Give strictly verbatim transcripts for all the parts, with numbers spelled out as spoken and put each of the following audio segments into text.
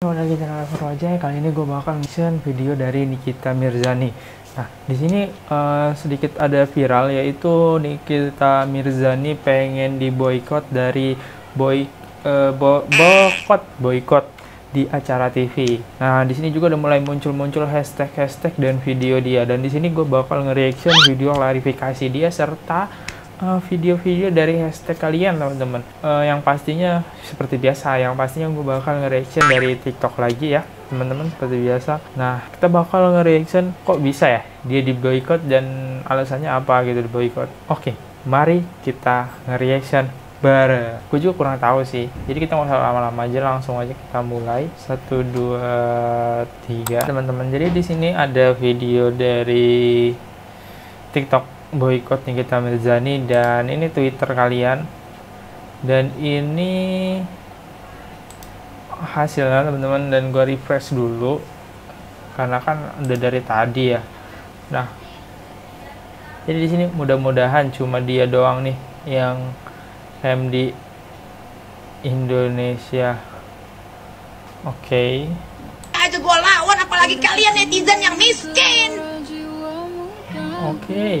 Kembali lagi channel Aja. Kali ini gue bakal mention video dari Nikita Mirzani. Nah, di sini uh, sedikit ada viral, yaitu Nikita Mirzani pengen diboykot dari boy uh, bo boykot boykot di acara T V. Nah, di sini juga udah mulai muncul-muncul hashtag-hashtag dan video dia. Dan di sini gue bakal nge-reaction video klarifikasi dia serta video-video uh, dari hashtag kalian, teman-teman. Uh, yang pastinya seperti biasa, yang pastinya gue bakal nge-reaction dari TikTok lagi ya, teman-teman, seperti biasa. Nah, kita bakal nge-reaction kok bisa ya dia di boykot dan alasannya apa gitu di boykot. Oke, mari kita nge-reaction bareng. Gue juga kurang tahu sih. Jadi kita nggak usah lama-lama aja, langsung aja kita mulai. Satu, dua, tiga, teman-teman. Jadi di sini ada video dari TikTok boykot Nikita Mirzani, dan ini Twitter kalian, dan ini hasilnya, teman-teman. Dan gue refresh dulu karena kan udah dari tadi ya. Nah, jadi di sini mudah-mudahan cuma dia doang nih yang M D Indonesia. Oke, okay. Aja gue lawan, apalagi kalian netizen yang miskin. Oke, okay.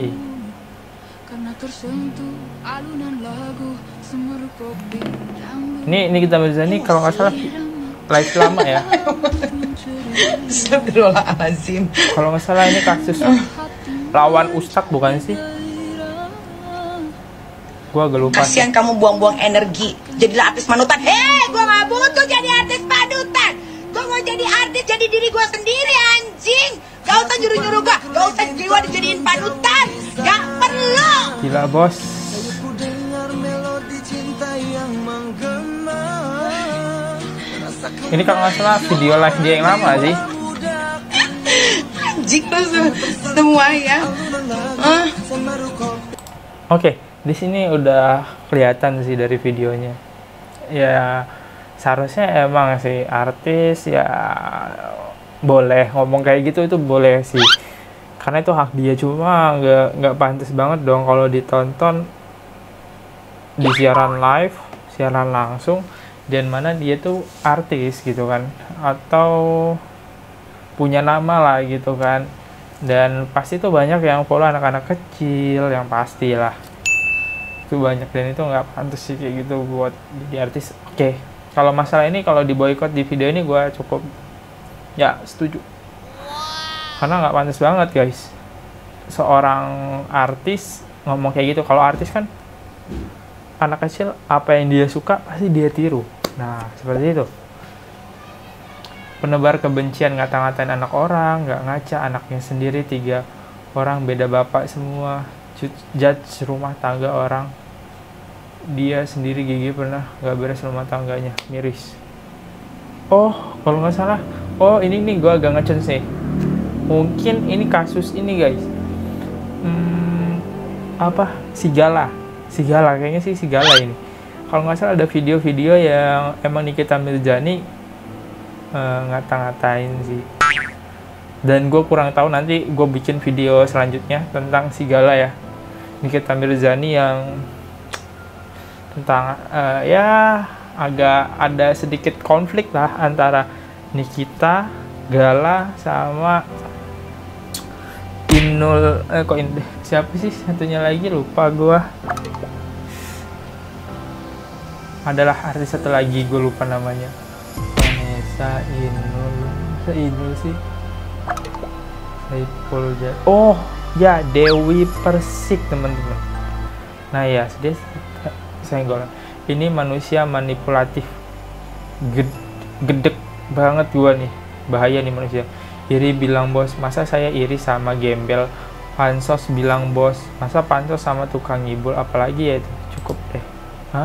Ini ini kita Mirzani kalau nggak salah live lama ya. Astagfirullahaladzim. Kalau nggak salah ini kasus lawan Ustadz bukan sih? Gua agak lupa. Kasian kamu buang-buang energi. Jadilah artis panutan. Hei, gua nggak butuh jadi artis panutan. Gua mau jadi artis, jadi diri gua sendiri, anjing. Gak usah nyuruh-nyuruh gua. Gak usah jiwa dijadiin panutan. Gak perlu. Gila, bos. Ini kalau nggak salah video live dia yang lama sih. Anjing lu semua ya. Uh. Oke, okay, di sini udah kelihatan sih dari videonya. Ya, seharusnya emang sih artis ya boleh ngomong kayak gitu, itu boleh sih. Karena itu hak dia, cuma nggak nggak pantas banget dong kalau ditonton di siaran live, siaran langsung, dan mana dia tuh artis gitu kan, atau punya nama lah gitu kan, dan pasti tuh banyak yang follow anak-anak kecil, yang pastilah itu banyak, dan itu nggak pantas sih kayak gitu buat jadi artis. Oke, okay. Kalau masalah ini, kalau diboykot di video ini, gue cukup ya setuju, karena nggak pantas banget guys seorang artis ngomong kayak gitu. Kalau artis kan anak kecil, apa yang dia suka pasti dia tiru. Nah, seperti itu. Penebar kebencian, ngata-ngatain anak orang, nggak ngaca anaknya sendiri, tiga orang beda bapak semua, judge rumah tangga orang, dia sendiri gigi pernah nggak beres rumah tangganya, miris. Oh, kalau nggak salah, oh ini nih gue agak ngecen sih. Mungkin ini kasus ini guys. Hmm, apa? Sigala. Sigala, kayaknya sih Sigala ini. Kalau nggak salah ada video-video yang emang Nikita Mirzani uh, ngata-ngatain sih. Dan gue kurang tahu, nanti gue bikin video selanjutnya tentang Sigala ya. Nikita Mirzani yang tentang uh, ya agak ada sedikit konflik lah antara Nikita, Gala, sama Inul, eh kok ini siapa sih satunya lagi, lupa gua. Adalah artis satu lagi, gue lupa namanya. Vanessa Inul, Vanessa Inul sih. Saipul Jaya. Oh ya, Dewi Persik, teman-teman. Nah ya, dia senggol. Ini manusia manipulatif, Ged, gedek banget gua nih, bahaya nih manusia. Iri bilang bos, masa saya iri sama gembel. Pansos bilang bos, masa pansos sama tukang ngibul, apalagi ya itu, cukup deh. Hah?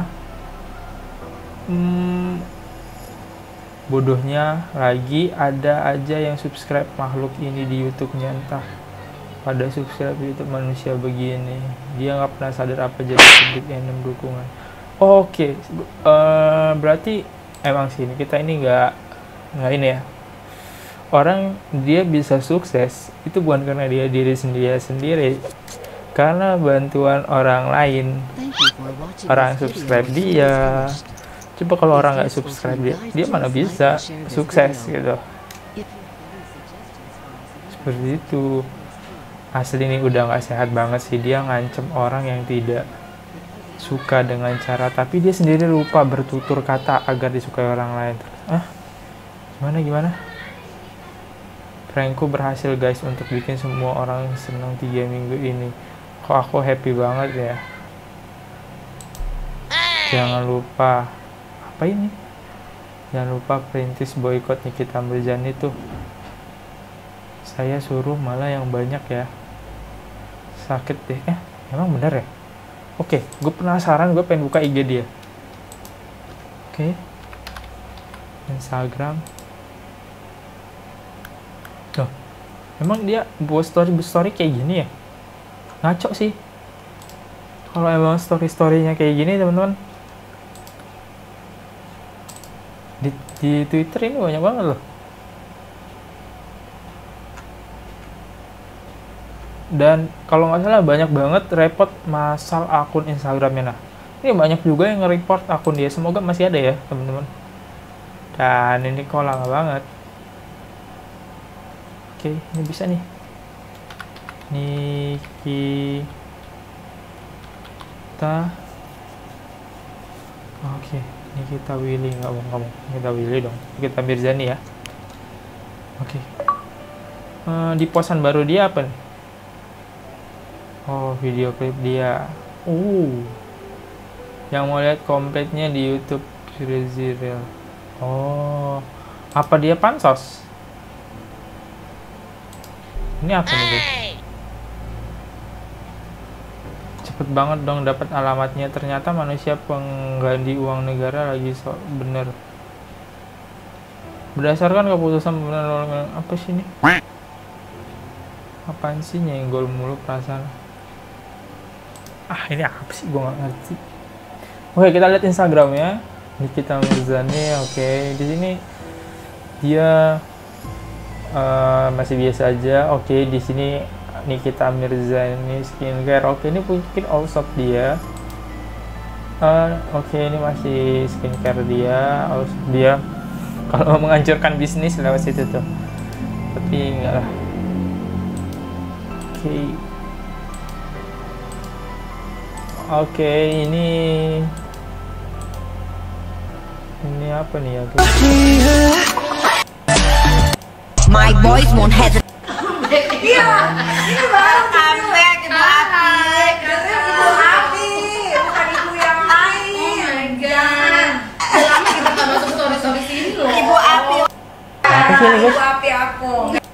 Hmm, bodohnya lagi, ada aja yang subscribe makhluk ini di YouTube-nya, entah pada subscribe YouTube manusia begini. Dia nggak pernah sadar apa jadi publik yang dukungan. Oh, oke, okay. uh, berarti emang sih kita ini nggak nggak ini ya. Orang dia bisa sukses itu bukan karena dia diri sendiri sendiri, karena bantuan orang lain, orang subscribe dia, Coba kalau orang nggak subscribe dia, dia mana bisa sukses gitu. Seperti itu. Asli ini udah nggak sehat banget sih, dia ngancem orang yang tidak suka dengan cara, tapi dia sendiri lupa bertutur kata agar disukai orang lain. Ah, gimana gimana? Prankku berhasil guys untuk bikin semua orang senang tiga minggu ini. Kok aku happy banget ya. Jangan lupa, apa ini? Jangan lupa perintis boykot Nikita Mirzani tuh. Saya suruh malah yang banyak ya. Sakit deh. Eh, emang bener ya? Oke, gue penasaran, gue pengen buka I G dia. Oke. Instagram. Loh, emang dia buat story-story kayak gini ya? Ngaco sih. Kalau emang story-storynya kayak gini, teman-teman. Di, di Twitter ini banyak banget loh. Dan kalau nggak salah banyak banget report masal akun Instagramnya. Nah, ini banyak juga yang nge-report akun dia. Semoga masih ada ya, teman-teman. Dan ini kolang banget. Oke, ini bisa nih. Nikita. Oke, Nikita Willy, nggak mau kamu. Nikita Willy dong. Nikita Mirzani ya. Oke. Uh, di postan baru dia apa nih? Oh, video klip dia. Uh. Yang mau lihat kompletnya di YouTube Ziril. Oh. Apa dia pansos? Ini apa nih, guys? Cepet banget dong dapat alamatnya. Ternyata manusia pengganti uang negara lagi so bener. Berdasarkan keputusan benar apa sih ini? Apaan sih nyenggol mulu perasaan? Ah, ini apa sih, gue nggak ngerti. Oke, kita lihat Instagramnya Nikita Mirzani. Oke, di sini dia uh, masih biasa aja. Oke, di sini Nikita Mirzani skincare. Oke, ini mungkin all shop dia. Uh, Oke, ini masih skincare dia. All shop dia. Kalau menghancurkan bisnis lewat situ tuh, tapi enggak lah. Oke. Oke, okay, ini ini apa nih ya, guys? My boys won't hesitate. Iya, ini baru comeback Ibu Api. Ibu Api, bukan ibu yang lain. Oh my god. Lama kita nggak masuk story-story sini loh. Ibu Api. Apa sih ini, guys? Ibu Api aku.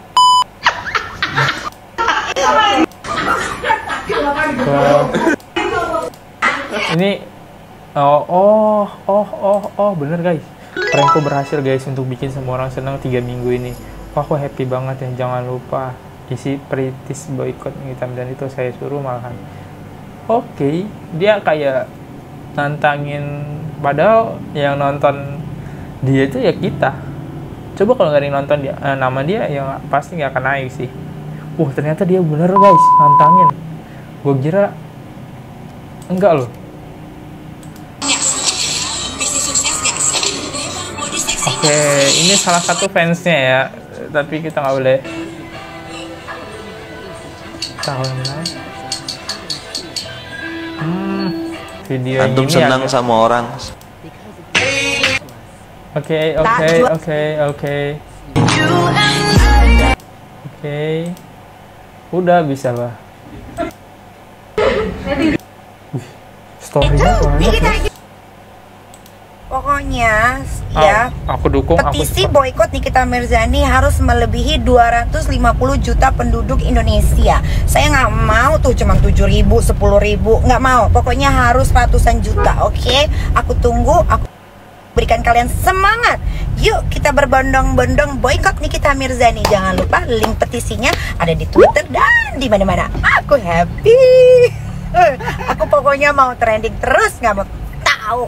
Ini oh oh oh oh oh bener guys, prankku berhasil guys untuk bikin semua orang senang tiga minggu ini. Wah, aku happy banget ya. Jangan lupa isi perintis boykot Nikita Mirzani itu saya suruh malahan. Oke, okay. Dia kayak nantangin, padahal yang nonton dia itu ya kita. Coba kalau nggak ada yang nonton dia, eh, nama dia yang pasti nggak akan naik sih. Uh, ternyata dia bener guys, nantangin. Gue kira enggak loh. Oke, okay, ini salah satu fansnya ya, tapi kita nggak boleh tahu lah. Hmm, video antum ini senang agak... sama orang. Oke, oke, oke, oke. Oke, udah bisa lah. Story-nya banyak. Pokoknya Oh, ya, aku dukung. petisi aku boykot Nikita Mirzani harus melebihi dua ratus lima puluh juta penduduk Indonesia. Saya nggak mau tuh cuma tujuh ribu, sepuluh ribu, nggak mau. Pokoknya harus ratusan juta, oke? Okay? Aku tunggu, aku berikan kalian semangat. Yuk kita berbondong-bondong boykot Nikita Mirzani. Jangan lupa link petisinya ada di Twitter dan di mana-mana. Aku happy. Aku pokoknya mau trending terus, nggak mau tahu.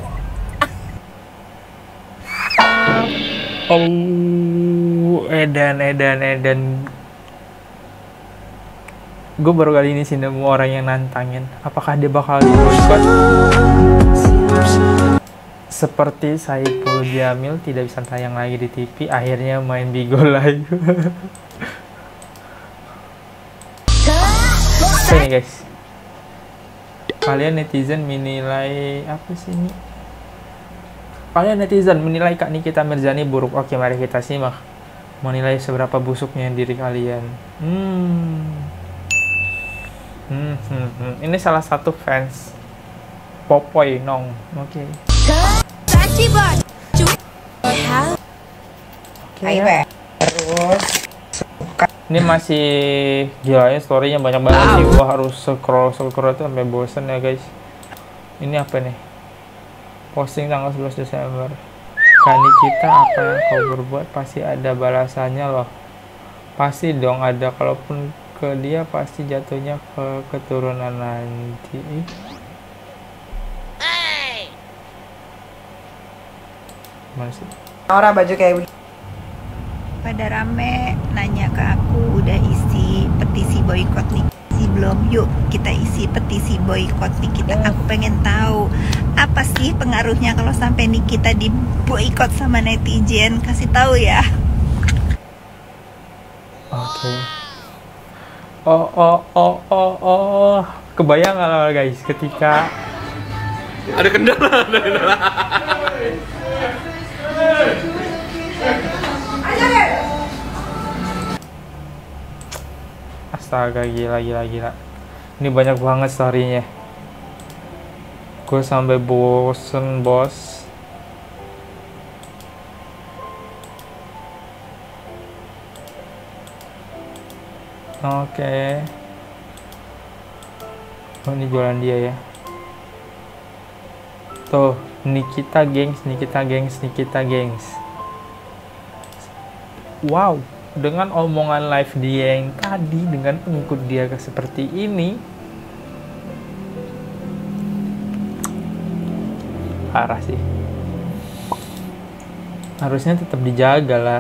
Oh, edan, edan, edan. Gue baru kali ini sih nemu orang yang nantangin. Apakah dia bakal di boykot? seperti Saipul Jamil tidak bisa tayang lagi di T V, akhirnya main Bigo Live. Oke nih guys, kalian netizen menilai apa sih ini? Kalian netizen menilai Kak Nikita Mirzani buruk. Oke, mari kita simak menilai seberapa busuknya diri kalian. Hmm. Hmm, hmm, hmm. Ini salah satu fans Popoy Nong. Oke. Oke. Ya. Terus Ini masih gila ya, story-nya banyak banget sih. Gua harus scroll scroll itu sampai bosen ya guys. Ini apa nih? Posting tanggal sebelas Desember. Kak Nikita, apa yang kau berbuat pasti ada balasannya loh. Pasti dong ada, kalaupun ke dia pasti jatuhnya ke keturunan nanti. Masih. orang baju kayak begini. Pada rame nanya ke aku, udah isi petisi boykot nih, isi belum? Yuk kita isi petisi boykot nih kita. Aku pengen tahu apa sih pengaruhnya kalau sampai nih kita di boykot sama netizen. Kasih tahu ya. Oke. Okay. Oh oh oh oh oh. Kebayang nggak lah guys ketika ada kendala, ada kendala. Astaga, gila gila gila. Ini banyak banget story-nya. Gue sampai bosen, bos. Oke. Okay. Oh, ini jualan dia ya. Tuh, Nikita gengs, Nikita gengs, Nikita gengs. Wow, dengan omongan live dia yang tadi, dengan pengikut dia seperti ini, parah sih. Harusnya tetap dijaga lah.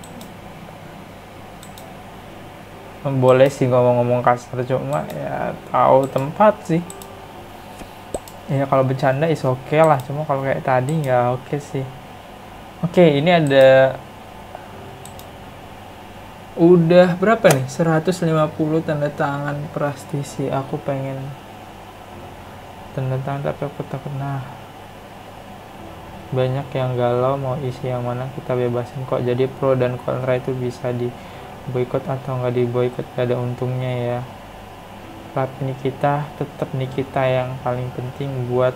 Boleh sih ngomong-ngomong kasar, cuma ya tahu tempat sih. Ya kalau bercanda is oke okay lah, cuma kalau kayak tadi nggak oke okay sih. Oke, okay, ini ada udah berapa nih? seratus lima puluh tanda tangan prastisi. Aku pengen tanda tangan tapi aku takut. Nah, banyak yang galau mau isi yang mana, kita bebasin kok. Jadi pro dan kontra itu bisa di boykot atau nggak di boykot, gak ada untungnya ya. Tapi Nikita tetap Nikita yang paling penting buat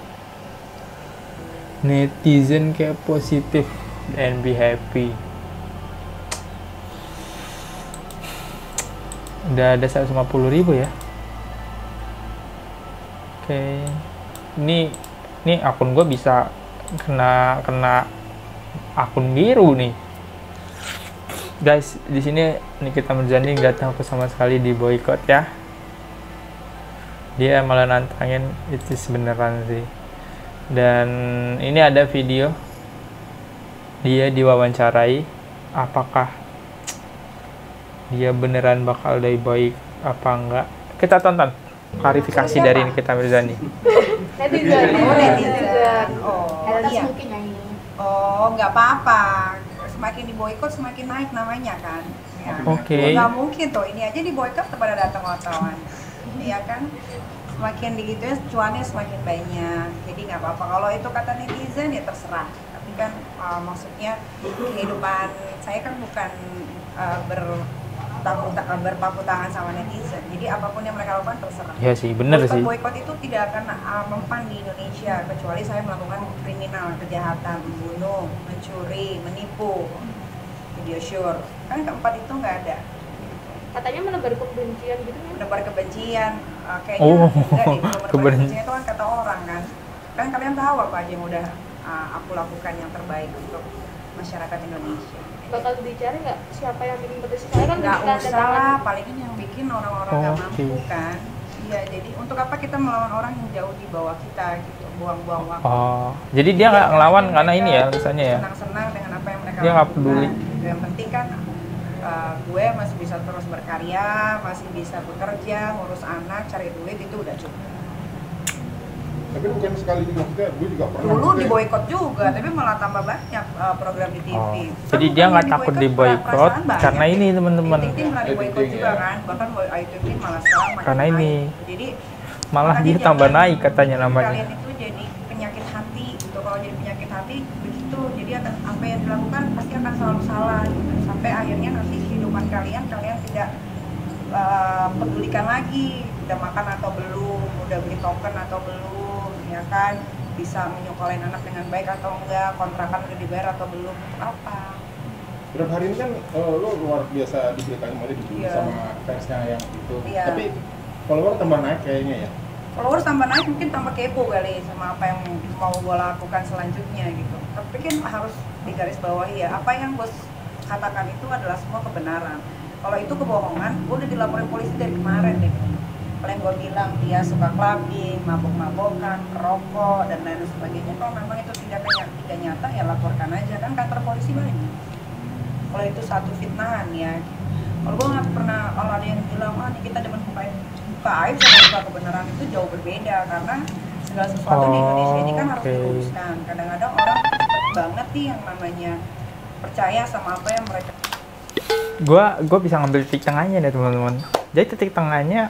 netizen, kayak positif and be happy. Udah ada seratus lima puluh ribu ya. Oke, okay. ini ini akun gue bisa kena kena akun biru nih. Guys, di sini Nikita Mirzani nggak tahu sama sekali di boykot ya. Dia malah nantangin, itu beneran sih. Dan ini ada video dia diwawancarai, apakah dia beneran bakal di boykot apa enggak. Kita tonton klarifikasi dari Nikita Mirzani. Netizen, Oh, netizen. Oh, Atas iya. mungkin nyanyi. Oh, nggak apa-apa. Semakin diboykot semakin naik namanya kan. Ya. Oke. Okay. Nggak mungkin tuh, ini aja diboykot kepada datang wartawan. Iya kan? Semakin begitu ya, cuannya semakin banyak. Jadi nggak apa-apa. Kalau itu kata netizen ya terserah. Tapi kan uh, maksudnya kehidupan saya kan bukan uh, ber berpaku tangan sama netizen. Jadi apapun yang mereka lakukan terserah. Iya sih, bener sih. Boykot itu tidak akan uh, mempan di Indonesia kecuali saya melakukan kriminal, kejahatan, membunuh, mencuri, menipu, video sure. Kan keempat itu nggak ada. Katanya menebar kebencian gitu kan? Menebar kebencian, uh, kayaknya Oh, enggak deh. Menebar keben- kebencian itu kan kata orang kan. Kan kalian tahu apa aja yang udah uh, aku lakukan yang terbaik untuk masyarakat Indonesia. Bakal dicari nggak siapa yang bikin petisi? Saya kan Nggak bikin usah tanda lah, tangan. paling yang bikin orang-orang nggak Oke. mampu kan. Iya, jadi untuk apa kita melawan orang yang jauh di bawah kita gitu, buang-buang waktu. Oh, jadi dia nggak Iya, ngelawan yang karena mereka ini ya alasannya ya. senang-senang dengan apa yang mereka Dia nggak lakukan. peduli. Yang penting kan uh, gue masih bisa terus berkarya, masih bisa bekerja, ngurus anak, cari duit, itu udah cukup. Tapi bukan sekali juga, maksudnya gue juga pernah. Dulu maksudnya- di boykot juga, tapi malah tambah banyak uh, program di T V. Oh, Kan jadi dia bukannya nggak takut di boykot perasaan banyak. karena ini teman-teman. Ting Ting pernah di boykot Ting-ting, juga ya. kan, bahkan Boy- Ayu Ting Ting malah sekarang makin Karena naik. ini. Jadi Malah makanya dia tambah jangan naik katanya namanya. Kalian itu jadi penyakit hati gitu. Kalau jadi penyakit hati begitu, jadi akan apa yang dilakukan pasti akan selalu salah gitu. Sampai akhirnya nanti kehidupan kalian kalian tidak uh, pedulikan lagi udah makan atau belum, udah beli token atau belum, ya kan, bisa menyokolain anak dengan baik atau enggak, kontrakan udah dibayar atau belum, untuk apa? Beberapa hari ini kan uh, lo luar biasa diberitain kemarin dibully Iya. sama fansnya yang itu. Iya. Tapi follower tambah naik kayaknya ya. Followers tambah naik mungkin tambah kepo kali sama apa yang mau gue lakukan selanjutnya gitu. Tapi kan harus digarisbawahi ya, apa yang bos katakan itu adalah semua kebenaran. Kalau itu kebohongan, gue udah dilaporin polisi dari kemarin deh. Kalau yang gue bilang dia suka clubbing, mabok-mabokan, rokok dan lain sebagainya. Kalau memang itu tidak kenya- tidak nyata ya laporkan aja, kan kantor polisi banyak. Kalau itu satu fitnahan ya. Kalau gue nggak pernah, kalau ada yang bilang ah ini kita demen buka buka aib sama buka kebenaran itu jauh berbeda, karena segala sesuatu di Indonesia ini kan harus Oke. diluruskan. Kadang-kadang orang cepet banget nih yang namanya percaya sama apa yang mereka. Gua gua bisa ngambil titik tengahnya deh teman-teman. Jadi titik tengahnya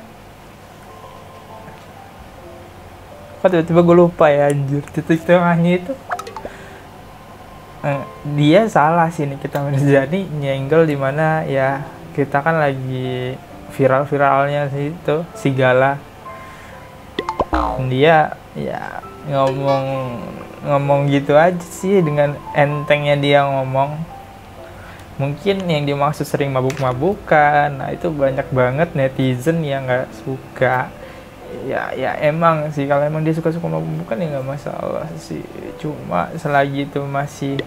kok tiba-tiba gue lupa ya anjir. Titik tengahnya itu eh, dia salah sih nih kita Mirzani nyenggol di mana ya kita kan lagi viral-viralnya sih itu si Gala. Dia ya ngomong ngomong gitu aja sih dengan entengnya dia ngomong. Mungkin yang dimaksud sering mabuk-mabukan, nah itu banyak banget netizen yang nggak suka. Ya, ya emang sih kalau emang dia suka-suka mabuk-mabukan ya nggak masalah sih. Cuma selagi itu masih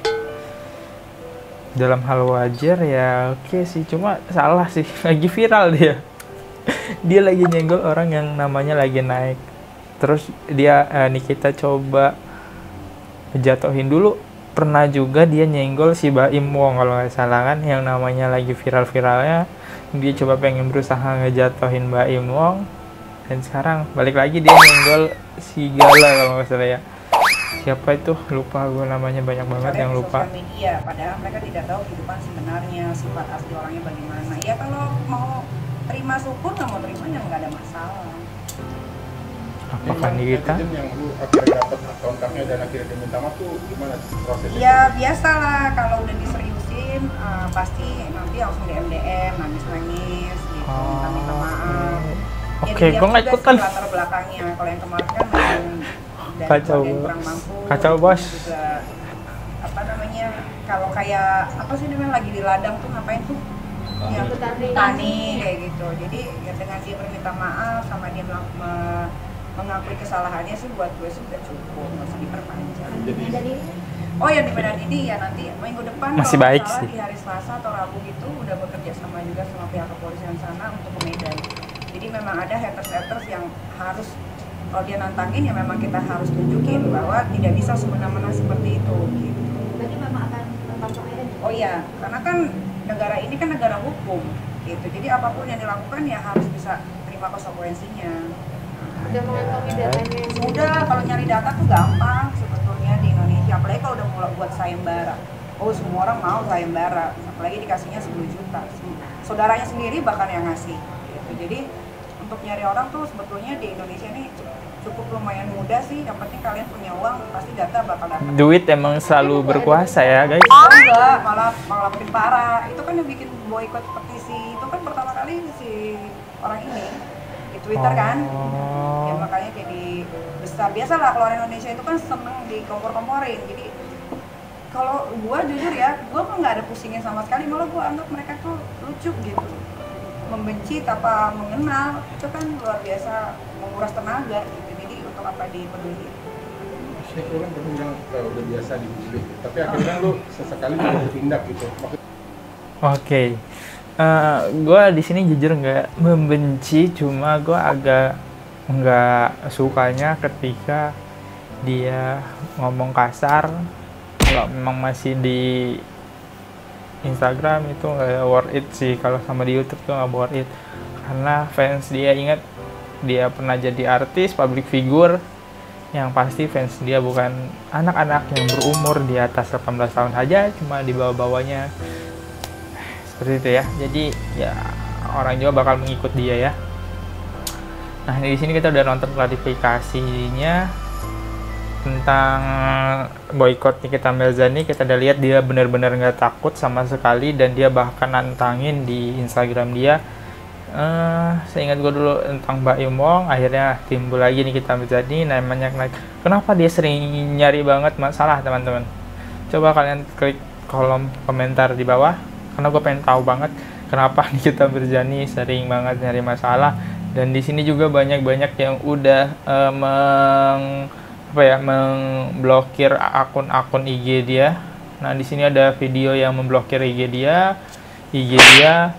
dalam hal wajar ya oke sih. Cuma salah sih, lagi viral dia. Dia lagi nyenggol orang yang namanya lagi naik. Terus dia eh, Nikita coba jatuhin dulu. Pernah juga dia nyenggol si Baim Wong kalau nggak salah kan, yang namanya lagi viral-viralnya. Dia coba pengen berusaha ngejatuhin Baim Wong, dan sekarang balik lagi dia nyenggol si Gala kalau nggak salah ya. Siapa itu, lupa gue namanya, banyak banget Ada yang di lupa. sosial media, padahal mereka tidak tahu kehidupan sebenarnya, sifat asli orangnya bagaimana. Ya kalau mau terima syukur, nggak mau terima ya nggak ada masalah. Apakah Yang Nikita? netizen yang lu akhirnya dapat kontaknya dan akhirnya diminta maaf tuh gimana prosesnya? Ya biasalah, kalau udah diseriusin eh, pasti nanti langsung D M D M, nangis-nangis gitu, minta-minta maaf. Ya, Oke, dilihat gue nggak juga ikutan. sih latar belakangnya. Kalau yang kemarin kan memang dari Kacau, keluarga yang kurang mampu, kacau, bos. juga apa namanya, kalau kayak apa sih namanya lagi di ladang tuh ngapain tuh? Ya, Petani. petani kayak gitu. Jadi ya dengan dia berminta maaf sama dia melak- me- mengakui kesalahannya sih buat gue sih udah cukup, nggak usah diperpanjang. Jadi Dan ini Oh ya di Medan ini ya nanti minggu depan Masih kalau baik nggak salah sih. di hari Selasa atau Rabu gitu udah bekerja sama juga sama pihak kepolisian sana untuk ke Medan. Jadi memang ada haters-haters yang harus, kalau dia nantangin ya memang kita harus tunjukin bahwa tidak bisa semena-mena seperti itu gitu. berarti memang akan tetap ke Medan. Oh iya, karena kan negara ini kan negara hukum gitu. Jadi apapun yang dilakukan ya harus bisa terima konsekuensinya. Udah mengantongi datanya. Mudah, kalau nyari data tuh gampang sebetulnya di Indonesia, apalagi kalau udah mulai buat sayembara. Oh semua orang mau sayembara, apalagi dikasihnya sepuluh juta. Saudaranya sendiri bahkan yang ngasih gitu. Jadi untuk nyari orang tuh sebetulnya di Indonesia ini cukup lumayan mudah sih. Yang penting kalian punya uang, pasti data bakal dapat. Duit emang selalu berkuasa ya guys. Oh enggak, malah malah makin parah. Itu kan yang bikin boykot petisi itu kan pertama kali si orang ini di Twitter kan. Oh. Ya makanya jadi besar. Biasalah kalau orang Indonesia itu kan seneng dikompor-komporin. Jadi kalau gua jujur ya, gua mah nggak ada pusingnya sama sekali. Malah gua anggap mereka tuh lucu gitu. Membenci tanpa mengenal itu kan luar biasa menguras tenaga gitu. Jadi untuk apa dipeduli? Saya kan bilang uh, udah biasa dibully, tapi akhirnya kan lu sesekali juga bertindak gitu. Maksud Oke, Eh, gue di sini jujur nggak membenci, cuma gue agak nggak sukanya ketika dia ngomong kasar. Kalau memang masih di Instagram itu nggak worth it sih, kalau sama di YouTube tuh nggak worth it, karena fans dia, ingat dia pernah jadi artis, public figure, Yang pasti fans dia bukan anak-anak yang berumur di atas delapan belas tahun saja, cuma di bawah-bawahnya. Seperti itu ya. Jadi ya orang juga bakal mengikut dia ya. Nah, di sini kita udah nonton klarifikasinya tentang boykot Nikita Mirzani. Kita udah lihat dia benar-benar nggak takut sama sekali, dan dia bahkan nantangin di Instagram dia. Uh, seingat gue dulu tentang Mbak Imong, akhirnya timbul lagi Nikita Mirzani namanya. Kenapa dia sering nyari banget masalah, teman-teman? Coba kalian klik kolom komentar di bawah, karena gue pengen tahu banget kenapa Nikita Mirzani sering banget nyari masalah. Dan di sini juga banyak-banyak yang udah uh, meng apa ya memblokir akun-akun I G dia. Nah, di sini ada video yang memblokir I G dia, I G dia.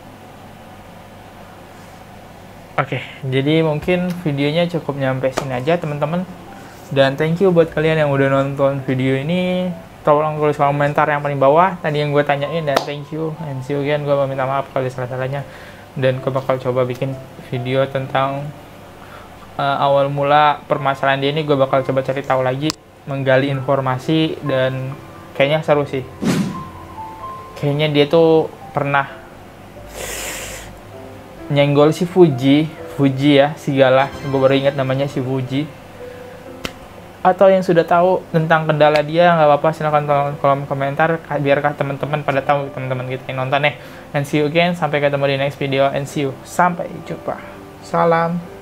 Oke, jadi mungkin videonya cukup nyampe sini aja, teman-teman. Dan thank you buat kalian yang udah nonton video ini. Tolong tulis komentar yang paling bawah tadi yang gue tanyain, dan thank you and see you again. Gue mau minta maaf kalau salah-salahnya, dan gue bakal coba bikin video tentang uh, awal mula permasalahan dia ini. Gue bakal coba cari tahu lagi, menggali informasi, dan kayaknya seru sih. Kayaknya dia tuh pernah nyenggol si Fuji, Fuji ya, Sigala. Gue baru ingat namanya si Fuji. Atau yang sudah tahu tentang kendala dia, nggak apa-apa, silahkan tolong kolom komentar biarkah teman-teman pada tahu, teman-teman kita yang nonton nih. And see you again, sampai ketemu di next video, and see you, sampai jumpa, salam.